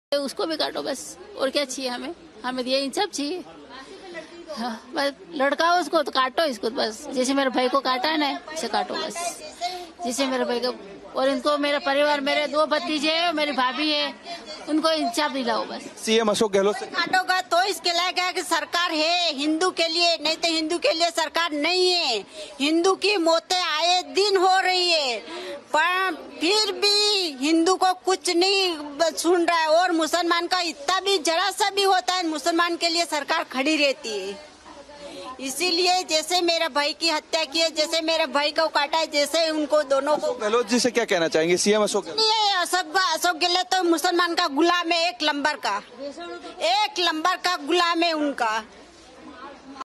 उसको भी काटो बस, और क्या चाहिए हमें, हमें ये इन सब चाहिए। हाँ, बस लड़का हो उसको तो काटो, इसको बस जैसे मेरे भाई को काटा है ना, इसे काटो बस, जैसे मेरे भाई को। और इनको मेरा परिवार, मेरे 2 भतीजे है और मेरी भाभी है, उनको इंसाफ दिलाओ बस। सीएम अशोक गहलोत से काटोगा तो इसके लायक है कि सरकार है हिंदू के लिए, नहीं तो हिंदू के लिए सरकार नहीं है। हिंदू की मौतें आए दिन हो रही है, पर फिर भी हिंदू को कुछ नहीं सुन रहा है। और मुसलमान का इतना भी जरा सा भी होता है, मुसलमान के लिए सरकार खड़ी रहती है। इसीलिए जैसे मेरे भाई की हत्या की है, जैसे मेरे भाई को काटा है, जैसे उनको दोनों को। गहलोत जी से क्या कहना चाहेंगे सीएम अशोक गहलोत? ये अशोक गहलोत तो मुसलमान का गुलाम है, एक नंबर का गुलाम है उनका।